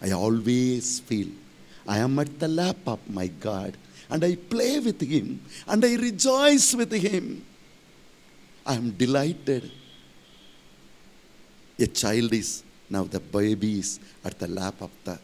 I always feel I am at the lap of my God, and I play with Him, and I rejoice with Him. I am delighted. A child is, now the baby is at the lap of the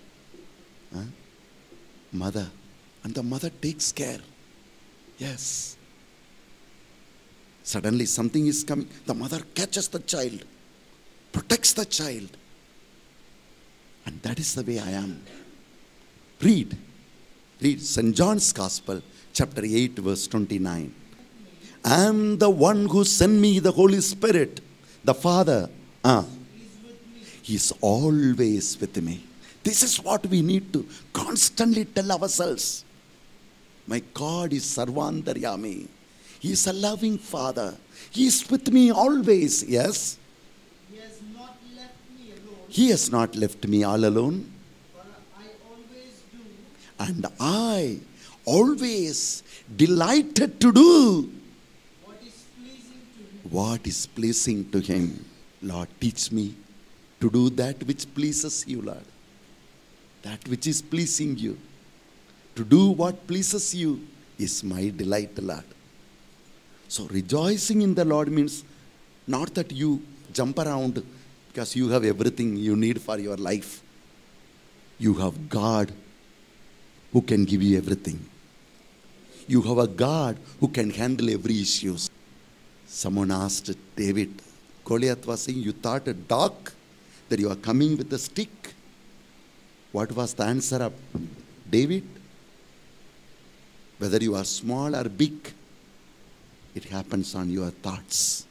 mother, and the mother takes care. Yes. Suddenly something is coming. The mother catches the child, protects the child. And that is the way I am. Read St. John's Gospel, chapter 8, verse 29. I am the one who sent me the Holy Spirit, the Father. He is always with me. This is what we need to constantly tell ourselves. My God is Sarvantaryami. He is a loving Father. He is with me always. Yes? He has not left me alone. He has not left me all alone. For I always do. And I always delighted to do What is pleasing to Him. what is pleasing to Him. Lord, teach me to do that which pleases you, Lord. That which is pleasing you. To do what pleases you is my delight, Lord. So rejoicing in the Lord means not that you jump around because you have everything you need for your life. You have God who can give you everything. You have a God who can handle every issue. Someone asked David, Goliath was saying, you thought a dog that you are coming with a stick. What was the answer of David? Whether you are small or big, it happens on your thoughts.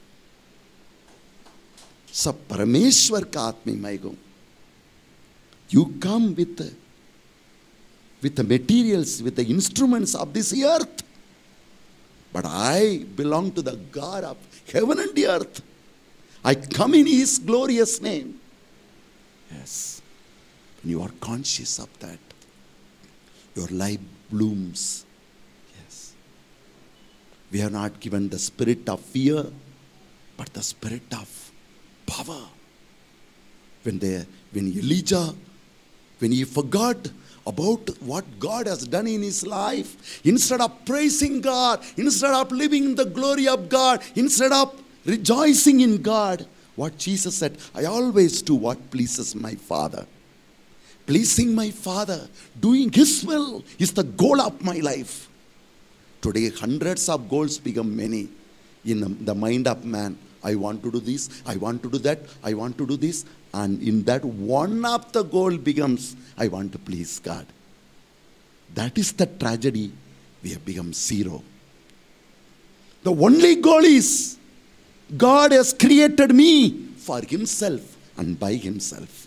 So, Parameshwar ka atmi maigo. You come with the materials, with the instruments of this earth. But I belong to the God of heaven and the earth. I come in His glorious name. Yes. When you are conscious of that, your life blooms. Yes. We are not given the spirit of fear, but the spirit of power. When Elijah, when he forgot about what God has done in his life, instead of praising God, instead of living in the glory of God, instead of rejoicing in God, what Jesus said, I always do what pleases my Father. Pleasing my Father, doing His will is the goal of my life. Today, hundreds of goals become many in the mind of man. I want to do this, I want to do that, I want to do this. And in that, one of the goal becomes, I want to please God. That is the tragedy. We have become zero. The only goal is, God has created me for Himself and by Himself.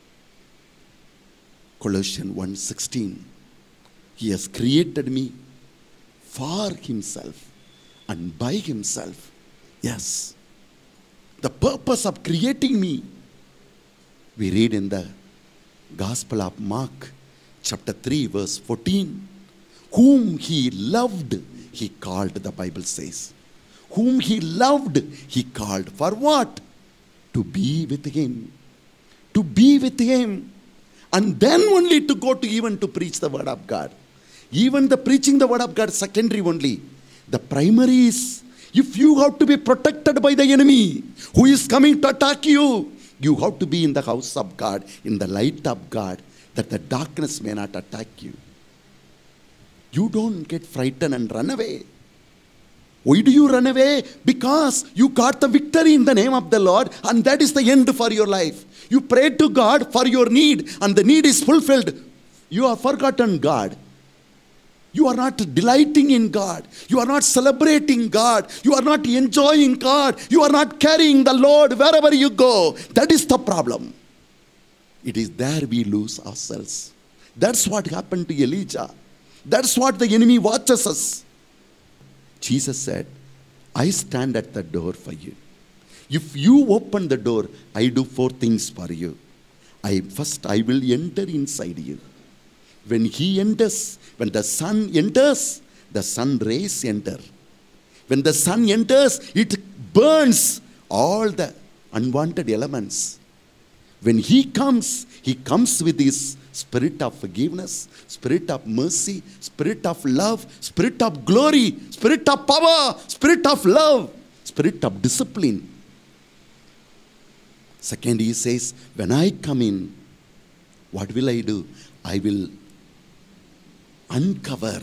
Colossians 1:16. He has created me for Himself and by Himself. Yes. The purpose of creating me, we read in the Gospel of Mark, chapter 3, verse 14. Whom He loved, He called, the Bible says. Whom He loved, He called. For what? To be with Him. To be with Him. And then only to go to even to preach the word of God. Even the preaching the word of God, secondary only. The primary is, if you have to be protected by the enemy who is coming to attack you, you have to be in the house of God, in the light of God, that the darkness may not attack you. You don't get frightened and run away. Why do you run away? Because you got the victory in the name of the Lord, and that is the end for your life. You pray to God for your need, and the need is fulfilled. You have forgotten God. You are not delighting in God. You are not celebrating God. You are not enjoying God. You are not carrying the Lord wherever you go. That is the problem. It is there we lose ourselves. That's what happened to Elijah. That's what the enemy watches us. Jesus said, I stand at the door for you. If you open the door, I do 4 things for you. First, I will enter inside you. When He enters, when the sun enters, the sun rays enter. When the sun enters, it burns all the unwanted elements. When he comes with his spirit of forgiveness, spirit of mercy, spirit of love, spirit of glory, spirit of power, spirit of love, spirit of discipline. Second, he says, when I come in, what will I do? I will uncover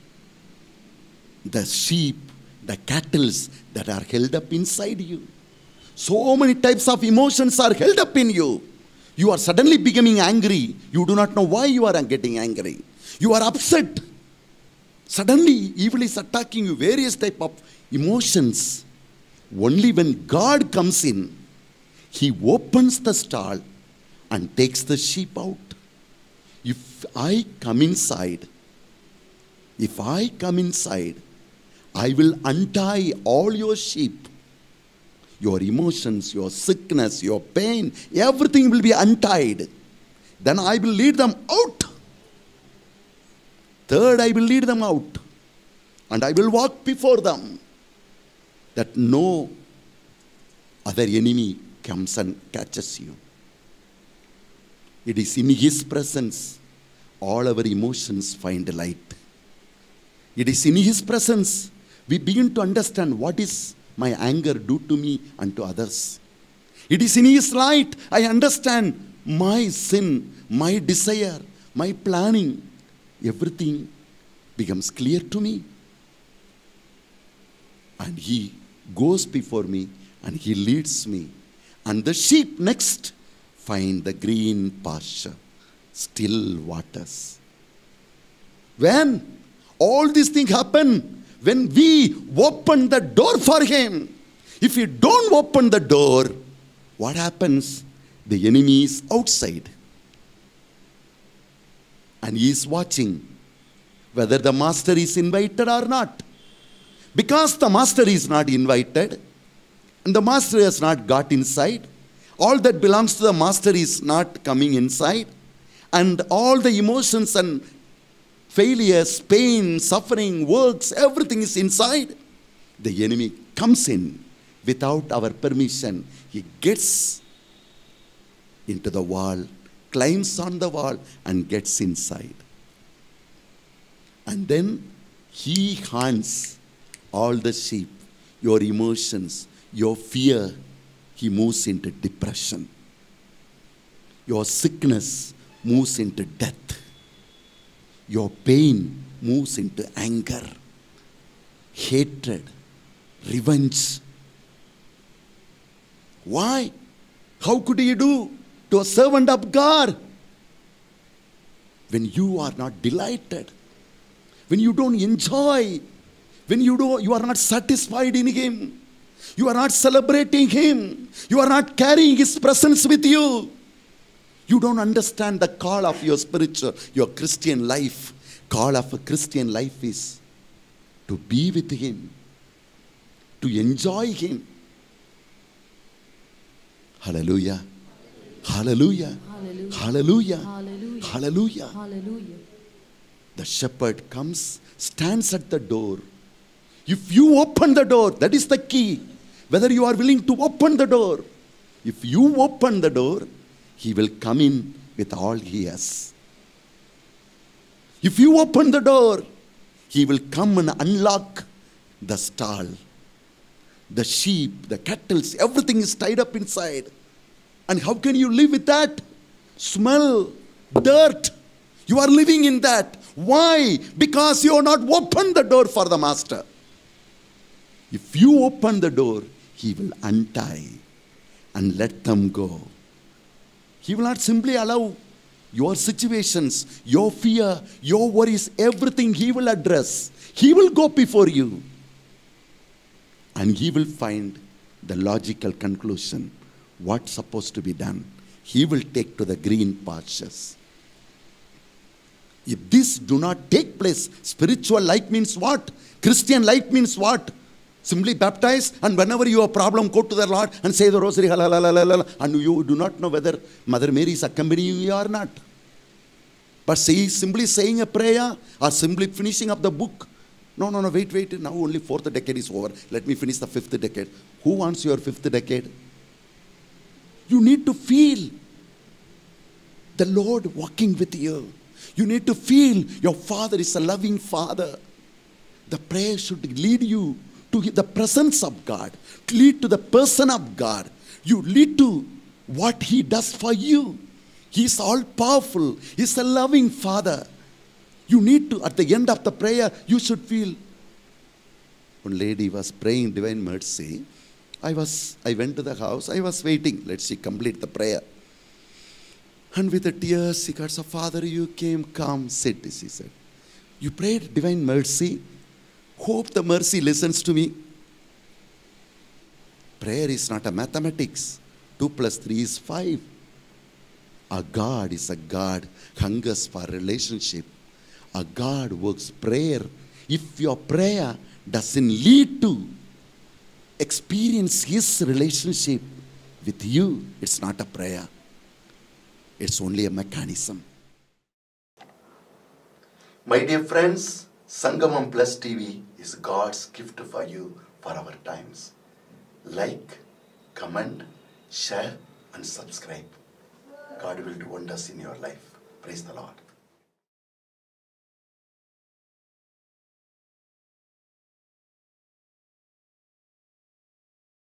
the sheep, the cattle that are held up inside you. So many types of emotions are held up in you. You are suddenly becoming angry. You do not know why you are getting angry. You are upset. Suddenly, evil is attacking you. Various type of emotions. Only when God comes in, he opens the stall and takes the sheep out. If I come inside, I will untie all your sheep. Your emotions, your sickness, your pain, everything will be untied. Then I will lead them out. Third, I will lead them out. And I will walk before them, that no other enemy comes and catches you. It is in his presence all our emotions find light. It is in his presence we begin to understand what is my anger do to me and to others. It is in his light I understand my sin, my desire, my planning. Everything becomes clear to me. And he goes before me and he leads me. And the sheep next find the green pasture, still waters. When all these things happen, when we open the door for him. If you don't open the door, what happens? The enemy is outside. And he is watching whether the master is invited or not. Because the master is not invited, and the master has not got inside, all that belongs to the master is not coming inside, and all the emotions and failures, pain, suffering, works, everything is inside. The enemy comes in without our permission. He gets into the wall, climbs on the wall and gets inside. And then he hunts all the sheep, your emotions, your fear. He moves into depression. Your sickness moves into death. Your pain moves into anger, hatred, revenge. Why? How could you do to a servant of God when you are not delighted, when you don't enjoy, when you are not satisfied in him, you are not celebrating him, you are not carrying his presence with you? You don't understand the call of your spiritual, your Christian life. Call of a Christian life is to be with him, to enjoy him. Hallelujah. Hallelujah. Hallelujah. Hallelujah. Hallelujah. Hallelujah. The shepherd comes, stands at the door. If you open the door, that is the key. Whether you are willing to open the door. If you open the door, he will come in with all he has. If you open the door, he will come and unlock the stall. The sheep, the cattle, everything is tied up inside. And how can you live with that? Smell, dirt. You are living in that. Why? Because you have not opened the door for the master. If you open the door, he will untie and let them go. He will not simply allow your situations, your fear, your worries, everything he will address. He will go before you. And he will find the logical conclusion. What's supposed to be done? He will take to the green pastures. If this do not take place, spiritual life means what? Christian life means what? Simply baptize, and whenever you have a problem, go to the Lord and say the rosary, and you do not know whether Mother Mary is accompanying you or not. But simply saying a prayer or simply finishing up the book. No, wait. Now only 4th decade is over. Let me finish the 5th decade. Who wants your 5th decade? You need to feel the Lord walking with you. You need to feel your Father is a loving Father. The prayer should lead you to the presence of God, to lead to the person of God. You lead to what He does for you. He is all powerful. He is a loving Father. You need to, at the end of the prayer, you should feel. One lady was praying Divine Mercy. I went to the house. I was waiting. Let she complete the prayer. And with the tears, she got, so Father, you came, come, sit, she said. You prayed Divine Mercy. Hope the mercy listens to me. Prayer is not a mathematics. 2 plus 3 is 5. Our God is a God hungers for relationship. Our God works prayer. If your prayer doesn't lead to experience His relationship with you, it's not a prayer. It's only a mechanism. My dear friends, Sangamam Plus TV is God's gift for you for our times. Like, comment, share and subscribe. God will do wonders in your life. Praise the Lord.